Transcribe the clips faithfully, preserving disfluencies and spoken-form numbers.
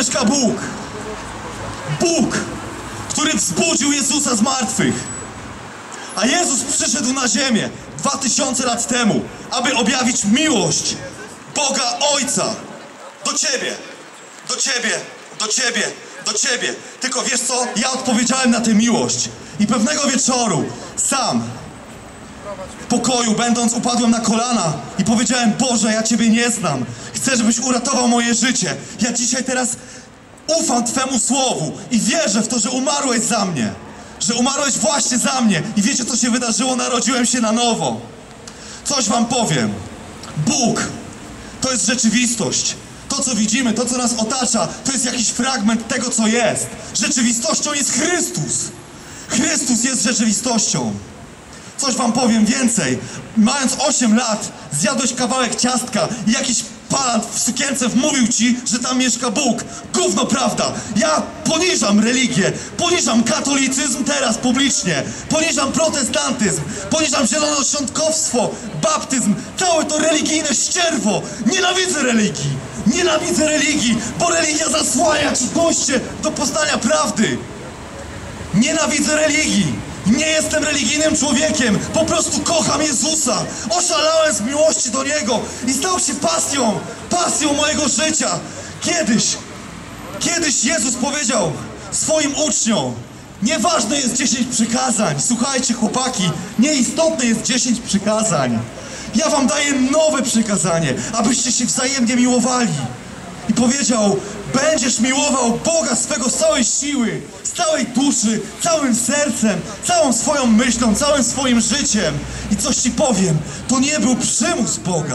mieszka Bóg. Bóg, który wzbudził Jezusa z martwych. A Jezus przyszedł na ziemię dwa tysiące lat temu, aby objawić miłość Boga Ojca do ciebie, do ciebie, do ciebie, do ciebie. Tylko wiesz co? Ja odpowiedziałem na tę miłość. I pewnego wieczoru sam w pokoju, będąc, upadłem na kolana i powiedziałem: Boże, ja Ciebie nie znam. Chcę, żebyś uratował moje życie. Ja dzisiaj teraz ufam Twemu słowu i wierzę w to, że umarłeś za mnie. Że umarłeś właśnie za mnie. I wiecie, co się wydarzyło? Narodziłem się na nowo. Coś wam powiem. Bóg to jest rzeczywistość. To, co widzimy, to, co nas otacza, to jest jakiś fragment tego, co jest. Rzeczywistością jest Chrystus. Chrystus jest rzeczywistością. Coś wam powiem więcej. Mając osiem lat, zjadłeś kawałek ciastka i jakiś palant w sukience wmówił ci, że tam mieszka Bóg. Gówno prawda. Ja poniżam religię, poniżam katolicyzm teraz publicznie, poniżam protestantyzm, poniżam zielonoświątkowstwo, baptyzm, całe to religijne ścierwo. Nienawidzę religii. Nienawidzę religii, bo religia zasłania ci dojście do poznania prawdy. Nienawidzę religii. Nie jestem religijnym człowiekiem. Po prostu kocham Jezusa. Oszalałem z miłości do Niego i stał się pasją, pasją mojego życia. Kiedyś, kiedyś Jezus powiedział swoim uczniom: nieważne jest dziesięć przykazań. Słuchajcie, chłopaki, nieistotne jest dziesięć przykazań. Ja wam daję nowe przykazanie, abyście się wzajemnie miłowali. I powiedział: będziesz miłował Boga swego z całej siły, z całej duszy, całym sercem, całą swoją myślą, całym swoim życiem. I coś ci powiem, to nie był przymus Boga.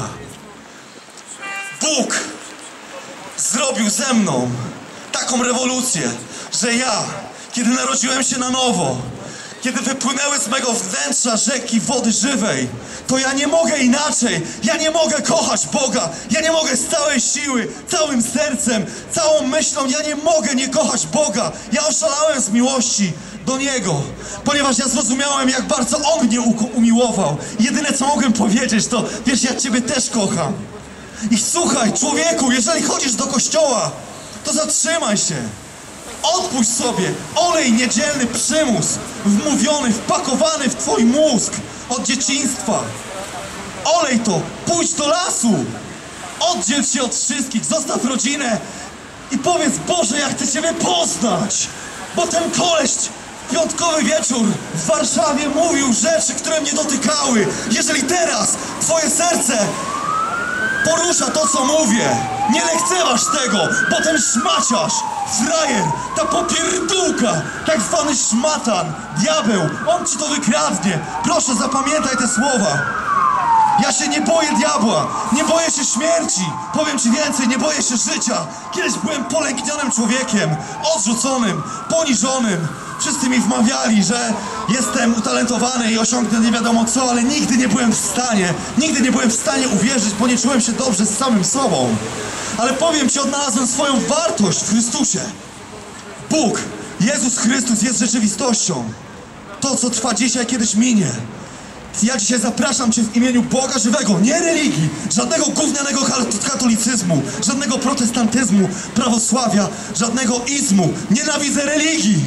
Bóg zrobił ze mną taką rewolucję, że ja, kiedy narodziłem się na nowo, kiedy wypłynęły z mego wnętrza rzeki wody żywej, to ja nie mogę inaczej. Ja nie mogę kochać Boga. Ja nie mogę z całej siły, całym sercem, całą myślą, ja nie mogę nie kochać Boga. Ja oszalałem z miłości do Niego, ponieważ ja zrozumiałem, jak bardzo On mnie umiłował. Jedyne, co mogłem powiedzieć, to: wiesz, ja Ciebie też kocham. I słuchaj, człowieku, jeżeli chodzisz do kościoła, to zatrzymaj się. Odpuść sobie olej niedzielny przymus wmówiony, wpakowany w twój mózg od dzieciństwa. Olej to, pójdź do lasu, oddziel się od wszystkich, zostaw rodzinę i powiedz: Boże, ja chcę Ciebie poznać. Bo ten koleś w piątkowy wieczór w Warszawie mówił rzeczy, które mnie dotykały. Jeżeli teraz twoje serce porusza to, co mówię, nie lekceważ tego, bo ten szmaciarz, frajer, ta popierdółka, tak zwany szmatan, diabeł, on ci to wykradnie. Proszę, zapamiętaj te słowa. Ja się nie boję diabła, nie boję się śmierci. Powiem ci więcej, nie boję się życia. Kiedyś byłem polęknionym człowiekiem, odrzuconym, poniżonym. Wszyscy mi wmawiali, że jestem utalentowany i osiągnę nie wiadomo co, ale nigdy nie byłem w stanie, nigdy nie byłem w stanie uwierzyć, bo nie czułem się dobrze z samym sobą. Ale powiem ci, odnalazłem swoją wartość w Chrystusie. Bóg, Jezus Chrystus jest rzeczywistością. To, co trwa dzisiaj, kiedyś minie. Ja dzisiaj zapraszam Cię w imieniu Boga żywego, nie religii, żadnego gównianego katolicyzmu, żadnego protestantyzmu, prawosławia, żadnego izmu. Nienawidzę religii.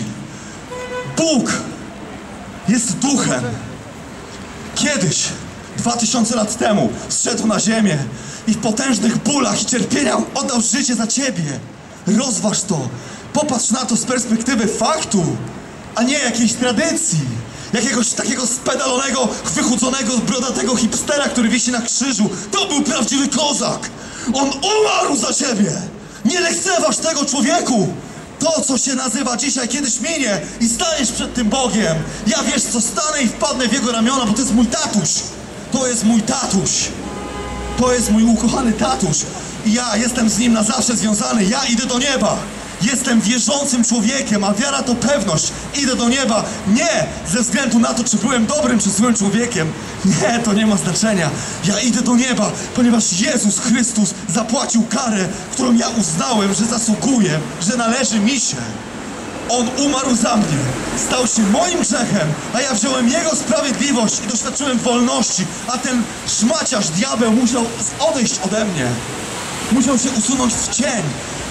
Bóg jest duchem. Kiedyś, dwa tysiące lat temu, zszedł na ziemię i w potężnych bólach i cierpieniach oddał życie za Ciebie. Rozważ to. Popatrz na to z perspektywy faktu, a nie jakiejś tradycji. Jakiegoś takiego spedalonego, wychudzonego, brodatego hipstera, który wisi na krzyżu. To był prawdziwy kozak. On umarł za Ciebie. Nie lekceważ tego, człowieku. To, co się nazywa dzisiaj, kiedyś minie i staniesz przed tym Bogiem. Ja, wiesz co, stanę i wpadnę w Jego ramiona, bo to jest mój tatuś. To jest mój tatuś. To jest mój ukochany tatuś. I ja jestem z Nim na zawsze związany. Ja idę do nieba. Jestem wierzącym człowiekiem, a wiara to pewność. Idę do nieba nie ze względu na to, czy byłem dobrym, czy złym człowiekiem. Nie, to nie ma znaczenia. Ja idę do nieba, ponieważ Jezus Chrystus zapłacił karę, którą ja uznałem, że zasługuję, że należy mi się. On umarł za mnie, stał się moim grzechem, a ja wziąłem Jego sprawiedliwość i doświadczyłem wolności, a ten szmaciarz, diabeł musiał odejść ode mnie. Musiał się usunąć w cień.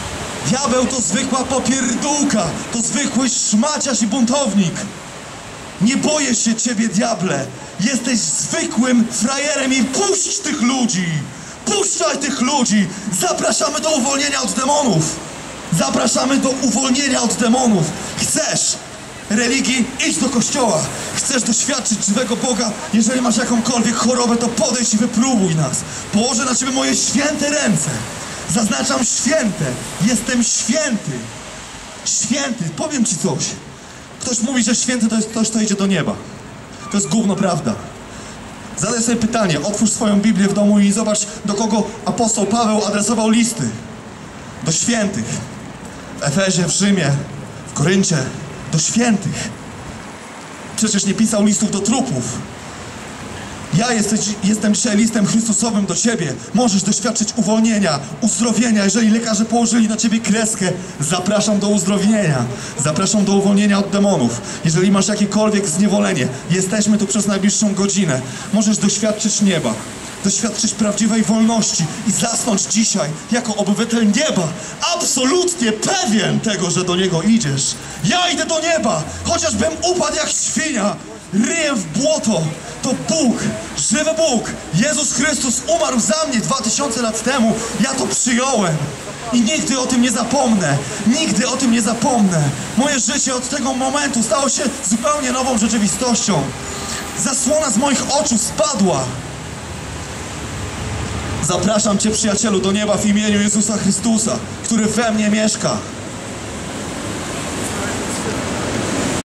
Diabeł to zwykła popierdółka, to zwykły szmaciarz i buntownik. Nie boję się ciebie, diable. Jesteś zwykłym frajerem i puść tych ludzi. Puszczaj tych ludzi. Zapraszamy do uwolnienia od demonów. Zapraszamy do uwolnienia od demonów. Chcesz religii? Idź do kościoła. Chcesz doświadczyć żywego Boga? Jeżeli masz jakąkolwiek chorobę, to podejdź i wypróbuj nas. Położę na ciebie moje święte ręce. Zaznaczam święte. Jestem święty. Święty. Powiem ci coś. Ktoś mówi, że święty to jest ktoś, kto idzie do nieba. To jest gówno prawda. Zadaj sobie pytanie. Otwórz swoją Biblię w domu i zobacz, do kogo apostoł Paweł adresował listy. Do świętych. W Efezie, w Rzymie, w Koryncie. Do świętych. Przecież nie pisał listów do trupów. Ja jesteś, jestem dzisiaj listem Chrystusowym do ciebie. Możesz doświadczyć uwolnienia, uzdrowienia. Jeżeli lekarze położyli na ciebie kreskę, zapraszam do uzdrowienia. Zapraszam do uwolnienia od demonów. Jeżeli masz jakiekolwiek zniewolenie, jesteśmy tu przez najbliższą godzinę. Możesz doświadczyć nieba. Doświadczyć prawdziwej wolności i zasnąć dzisiaj jako obywatel nieba. Absolutnie pewien tego, że do niego idziesz. Ja idę do nieba, chociażbym upadł jak świnia ryjem w błoto. To Bóg, żywy Bóg, Jezus Chrystus umarł za mnie dwa tysiące lat temu. Ja to przyjąłem i nigdy o tym nie zapomnę. Nigdy o tym nie zapomnę. Moje życie od tego momentu stało się zupełnie nową rzeczywistością. Zasłona z moich oczu spadła. Zapraszam cię, przyjacielu, do nieba w imieniu Jezusa Chrystusa, który we mnie mieszka.